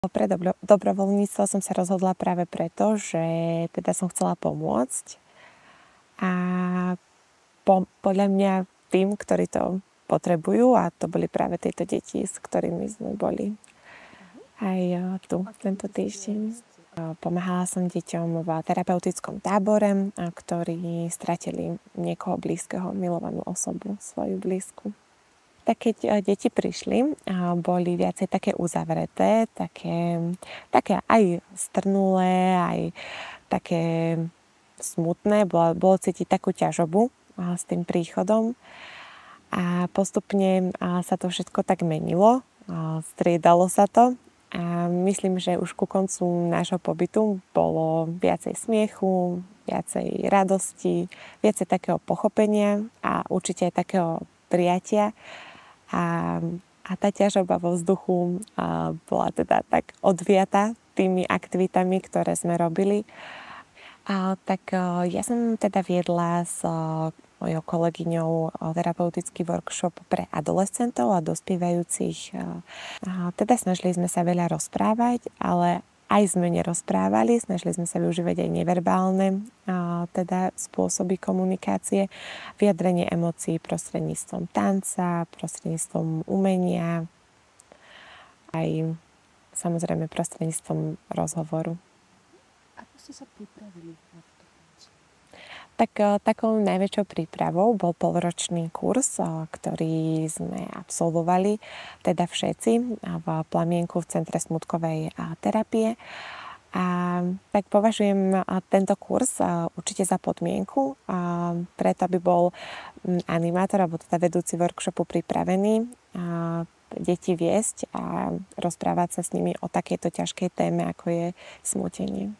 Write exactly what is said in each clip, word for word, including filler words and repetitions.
Pre dobro, dobrovoľníctvo som sa rozhodla práve preto, že teda som chcela pomôcť a po, podľa mňa tým, ktorí to potrebujú, a to boli práve tieto deti, s ktorými sme boli aj tu tento týždeň. Pomáhala som deťom v terapeutickom tábore, ktorí stratili niekoho blízkeho, milovanú osobu, svoju blízku. Tak keď deti prišli, boli viacej také uzavreté, také, také aj strnulé, aj také smutné. Bolo, bolo cítiť takú ťažobu s tým príchodom. A postupne sa to všetko tak menilo, striedalo sa to. A myslím, že už ku koncu nášho pobytu bolo viacej smiechu, viacej radosti, viacej takého pochopenia a určite aj takého prijatia. A, a tá ťažoba vo vzduchu a, bola teda tak odviata tými aktivitami, ktoré sme robili. A, tak a, ja som teda viedla s a, mojou kolegyňou a, terapeutický workshop pre adolescentov a dospievajúcich. A, a, teda snažili sme sa veľa rozprávať, ale aj sme nerozprávali, snažili sme sa využívať aj neverbálne a, teda spôsoby komunikácie, vyjadrenie emócií prostredníctvom tanca, prostredníctvom umenia, aj samozrejme prostredníctvom rozhovoru. Ako ste sa pripravili na túto prácu? Tak takou najväčšou prípravou bol polročný kurz, ktorý sme absolvovali, teda všetci v Plamienku v Centre smutkovej terapie. A tak považujem tento kurz určite za podmienku, a preto aby bol animátor alebo teda vedúci workshopu pripravený a deti viesť a rozprávať sa s nimi o takejto ťažkej téme, ako je smútenie.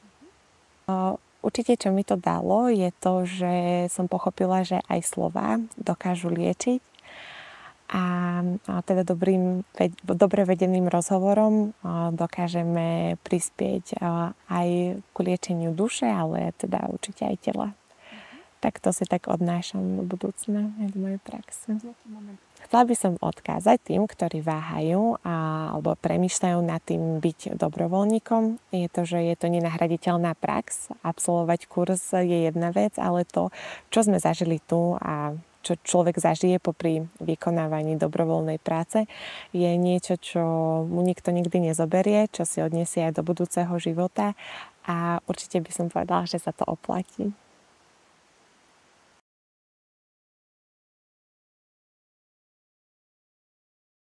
Určite, čo mi to dalo, je to, že som pochopila, že aj slová dokážu liečiť. A, a teda dobrým, dobre vedeným rozhovorom dokážeme prispieť aj ku liečeniu duše, ale teda určite aj tela. Tak to si tak odnášam do budúcna aj do mojej praxe. Chcela by som odkázať tým, ktorí váhajú a, alebo premýšľajú nad tým byť dobrovoľníkom. Je to, že je to nenahraditeľná prax. Absolvovať kurz je jedna vec, ale to, čo sme zažili tu a čo človek zažije popri vykonávaní dobrovoľnej práce, je niečo, čo mu nikto nikdy nezoberie, čo si odniesie aj do budúceho života a určite by som povedala, že sa to oplatí.